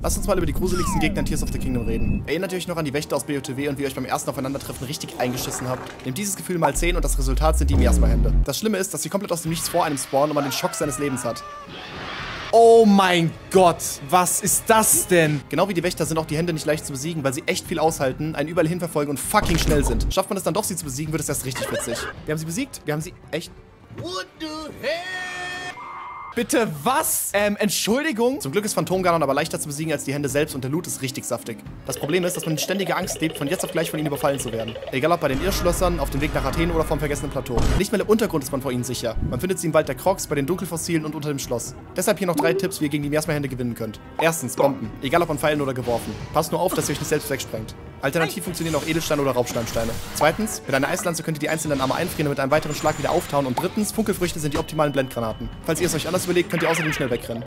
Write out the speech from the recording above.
Lasst uns mal über die gruseligsten Gegner in Tears of the Kingdom reden. Erinnert ihr euch noch an die Wächter aus BOTW und wie ihr euch beim ersten Aufeinandertreffen richtig eingeschissen habt? Nehmt dieses Gefühl mal 10 und das Resultat sind die Miasma-Hände. Das Schlimme ist, dass sie komplett aus dem Nichts vor einem spawnen und man den Schock seines Lebens hat. Oh mein Gott, was ist das denn? Genau wie die Wächter sind auch die Hände nicht leicht zu besiegen, weil sie echt viel aushalten, einen überall hin verfolgen und fucking schnell sind. Schafft man es dann doch, sie zu besiegen, wird es erst richtig witzig. Wir haben sie besiegt, wir haben sie echt... What the hell? Bitte was? Entschuldigung? Zum Glück ist Phantomganon aber leichter zu besiegen als die Hände selbst und der Loot ist richtig saftig. Das Problem ist, dass man in ständiger Angst lebt, von jetzt auf gleich von ihnen überfallen zu werden. Egal ob bei den Irrschlössern, auf dem Weg nach Athen oder vom vergessenen Plateau. Nicht mal im Untergrund ist man vor ihnen sicher. Man findet sie im Wald der Crocs, bei den Dunkelfossilen und unter dem Schloss. Deshalb hier noch 3 Tipps, wie ihr gegen die Miasma-Hände gewinnen könnt. Erstens, Bomben. Egal ob an Pfeilen oder geworfen. Passt nur auf, dass ihr euch nicht selbst wegsprengt. Alternativ funktionieren auch Edelsteine oder Raubsteinsteine. Zweitens, mit einer Eislanze könnt ihr die einzelnen Arme einfrieren und mit einem weiteren Schlag wieder auftauen. Und drittens, Funkelfrüchte sind die optimalen Blendgranaten. Falls ihr es euch anders überlegt, könnt ihr außerdem schnell wegrennen.